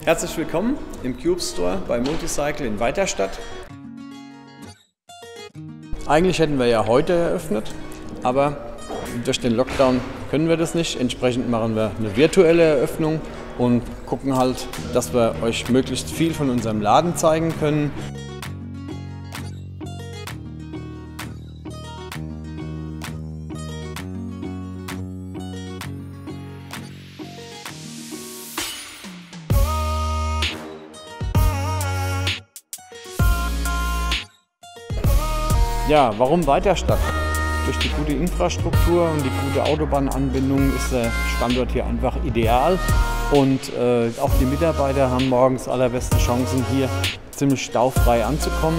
Herzlich willkommen im Cube Store bei Multicycle in Weiterstadt. Eigentlich hätten wir ja heute eröffnet, aber durch den Lockdown können wir das nicht. Entsprechend machen wir eine virtuelle Eröffnung und gucken halt, dass wir euch möglichst viel von unserem Laden zeigen können. Ja, warum Weiterstadt? Durch die gute Infrastruktur und die gute Autobahnanbindung ist der Standort hier einfach ideal. Und auch die Mitarbeiter haben morgens allerbeste Chancen, hier ziemlich staufrei anzukommen.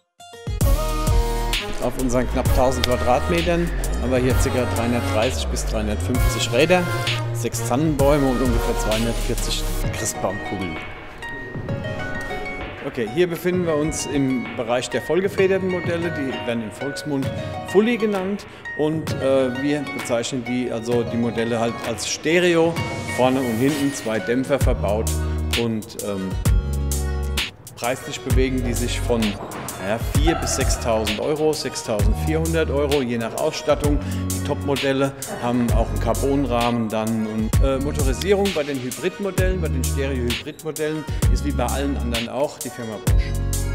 Auf unseren knapp 1000 Quadratmetern haben wir hier ca. 330 bis 350 Räder, 6 Tannenbäume und ungefähr 240 Christbaumkugeln. Okay, hier befinden wir uns im Bereich der vollgefederten Modelle, die werden im Volksmund Fully genannt und wir bezeichnen die Modelle halt als Stereo, vorne und hinten 2 Dämpfer verbaut und preislich bewegen die sich von 4.000 bis 6.000 Euro, 6.400 Euro, je nach Ausstattung. Die Top-Modelle haben auch einen Carbonrahmen dann und Motorisierung bei den Hybridmodellen, bei den Stereo-Hybrid-Modellen ist wie bei allen anderen auch die Firma Bosch.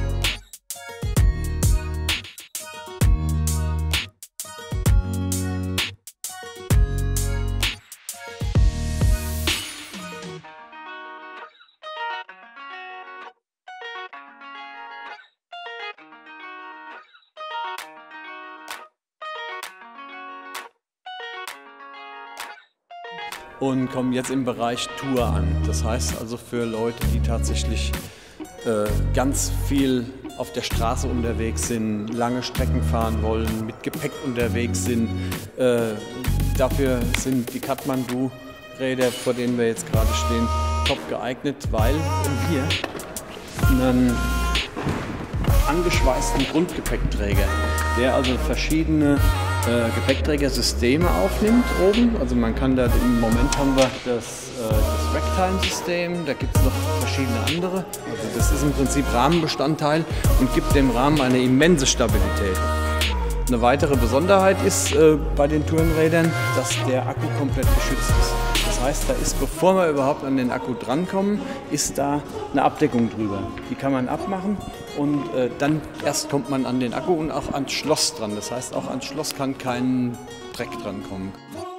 Und kommen jetzt im Bereich Tour an. Das heißt also für Leute, die tatsächlich ganz viel auf der Straße unterwegs sind, lange Strecken fahren wollen, mit Gepäck unterwegs sind. Dafür sind die Kathmandu-Räder, vor denen wir jetzt gerade stehen, top geeignet, weil wir einen angeschweißten Grundgepäckträger, der also verschiedene Gepäckträgersysteme aufnimmt oben. Also man kann da, im Moment haben wir das Racktime-System, da gibt es noch verschiedene andere. Also das ist im Prinzip Rahmenbestandteil und gibt dem Rahmen eine immense Stabilität. Eine weitere Besonderheit ist bei den Tourenrädern, dass der Akku komplett geschützt ist. Das heißt, da ist, bevor wir überhaupt an den Akku drankommen, ist da eine Abdeckung drüber. Die kann man abmachen und dann erst kommt man an den Akku und auch ans Schloss dran. Das heißt, auch ans Schloss kann kein Dreck drankommen.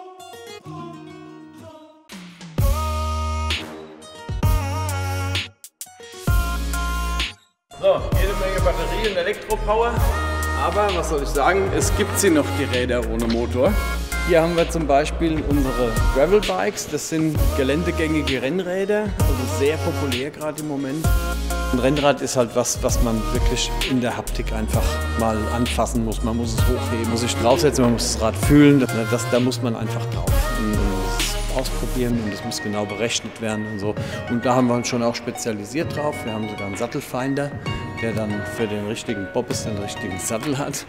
So, jede Menge Batterie und Elektropower. Aber was soll ich sagen, es gibt sie noch, die Räder ohne Motor. Hier haben wir zum Beispiel unsere Gravel Bikes. Das sind geländegängige Rennräder, also sehr populär gerade im Moment. Ein Rennrad ist halt was man wirklich in der Haptik einfach mal anfassen muss. Man muss es hochheben, muss sich draufsetzen, man muss das Rad fühlen. Da muss man einfach drauf und das ausprobieren und das muss genau berechnet werden und so. Und da haben wir uns schon auch spezialisiert drauf. Wir haben sogar einen Sattelfinder, der dann für den richtigen Bobbes den richtigen Sattel hat.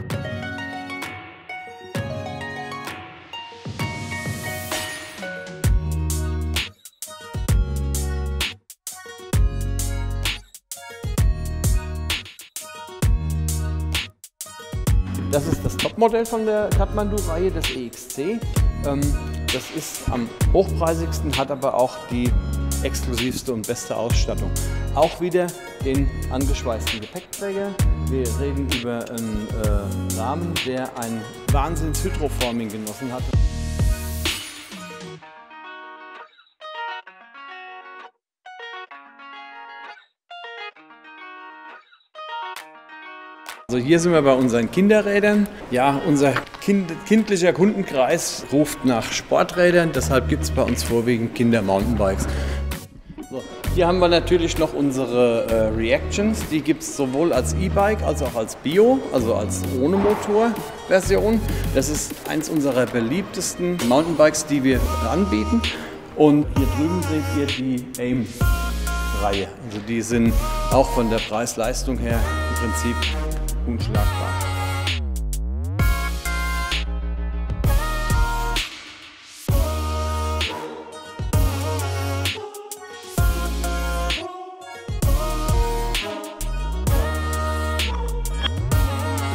Das ist das Topmodell von der Kathmandu-Reihe, das EXC. Das ist am hochpreisigsten, hat aber auch die exklusivste und beste Ausstattung. Auch wieder den angeschweißten Gepäckträger. Wir reden über einen Rahmen, der ein Wahnsinns-Hydroforming genossen hat. Also hier sind wir bei unseren Kinderrädern. Ja, unser kindlicher Kundenkreis ruft nach Sporträdern, deshalb gibt es bei uns vorwiegend Kinder-Mountainbikes. So, hier haben wir natürlich noch unsere Reactions, die gibt es sowohl als E-Bike als auch als Bio, also als ohne Motor-Version. Das ist eins unserer beliebtesten Mountainbikes, die wir anbieten. Und hier drüben seht ihr die AIM-Reihe. Also die sind auch von der Preis-Leistung her im Prinzip unschlagbar.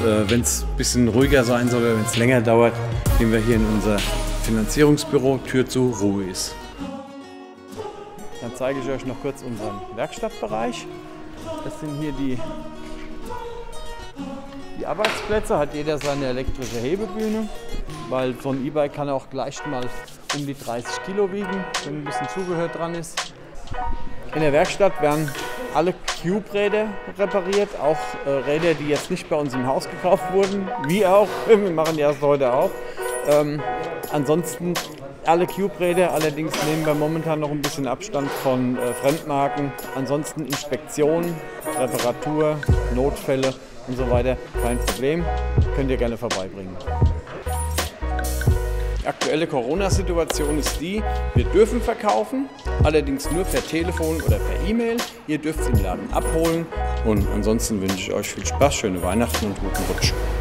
wenn es ein bisschen ruhiger sein soll, wenn es länger dauert, gehen wir hier in unser Finanzierungsbüro, Tür zu, Ruhe ist. Dann zeige ich euch noch kurz unseren Werkstattbereich. Das sind hier die Arbeitsplätze, hat jeder seine elektrische Hebebühne, weil so ein E-Bike kann auch gleich mal um die 30 Kilo wiegen, wenn ein bisschen Zubehör dran ist. In der Werkstatt werden alle Cube-Räder repariert, auch Räder, die jetzt nicht bei uns im Haus gekauft wurden, wir auch, wir machen die erst heute auf. Ansonsten alle Cube-Räder, allerdings nehmen wir momentan noch ein bisschen Abstand von Fremdmarken. Ansonsten Inspektion, Reparatur, Notfälle und so weiter, kein Problem, könnt ihr gerne vorbeibringen. Die aktuelle Corona-Situation ist die, wir dürfen verkaufen, allerdings nur per Telefon oder per E-Mail. Ihr dürft es im Laden abholen und ansonsten wünsche ich euch viel Spaß, schöne Weihnachten und guten Rutsch.